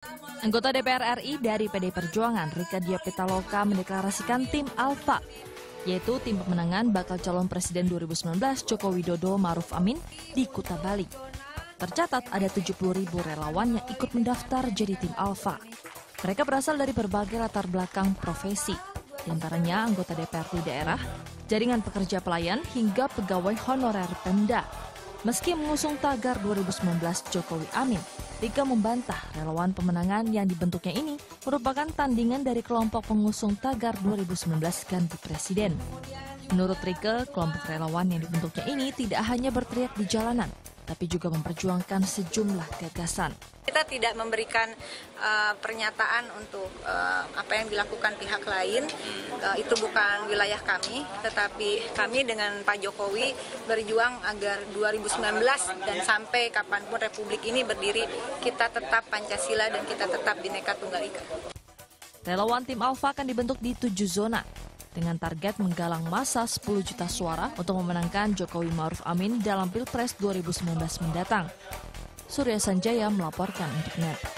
Anggota DPR RI dari PD Perjuangan, Rika Diah Pitaloka, mendeklarasikan tim Alfa, yaitu tim pemenangan bakal calon Presiden 2019 Joko Widodo Ma'ruf Amin di Kuta Bali. Tercatat ada 70.000 relawan yang ikut mendaftar jadi tim Alfa. Mereka berasal dari berbagai latar belakang profesi, di antaranya anggota DPRD daerah, jaringan pekerja pelayan, hingga pegawai honorer Pemda. Meski mengusung tagar 2019 Jokowi Amin, Rika membantah relawan pemenangan yang dibentuknya ini merupakan tandingan dari kelompok pengusung tagar 2019 ganti presiden. Menurut Rika, kelompok relawan yang dibentuknya ini tidak hanya berteriak di jalanan, tapi juga memperjuangkan sejumlah gagasan. Kita tidak memberikan pernyataan untuk apa yang dilakukan pihak lain, itu bukan wilayah kami, tetapi kami dengan Pak Jokowi berjuang agar 2019 dan sampai kapanpun Republik ini berdiri, kita tetap Pancasila dan kita tetap Bhinneka Tunggal Ika. Relawan tim Alfa akan dibentuk di 7 zona, dengan target menggalang massa 10 juta suara untuk memenangkan Jokowi Ma'ruf Amin dalam Pilpres 2019 mendatang. Surya Sanjaya melaporkan untuk NET.